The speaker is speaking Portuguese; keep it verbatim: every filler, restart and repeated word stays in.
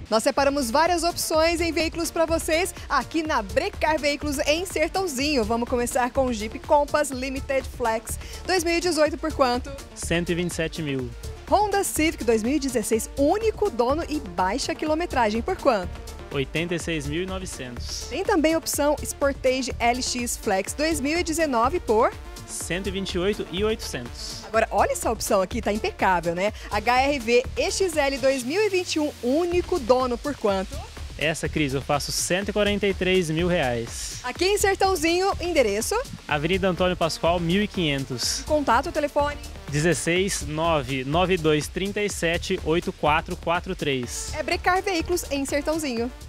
Nós separamos várias opções em veículos para vocês aqui na Brecar Veículos em Sertãozinho. Vamos começar com o Jeep Compass Limited Flex dois mil e dezoito por quanto? cento e vinte e sete mil. Honda Civic dois mil e dezesseis, único dono e baixa quilometragem, por quanto? oitenta e seis mil e novecentos. Tem também a opção Sportage L X Flex dois mil e dezenove por... cento e vinte e oito mil e oitocentos. Agora, olha essa opção aqui, tá impecável, né? H R V E X L dois mil e vinte e um, único dono, por quanto? Essa, Cris, eu faço cento e quarenta e três mil reais. Aqui em Sertãozinho, endereço? Avenida Antônio Pascoal, mil e quinhentos. Contato, telefone? dezesseis nove nove dois três sete oito quatro quatro três. É Brecar Veículos em Sertãozinho.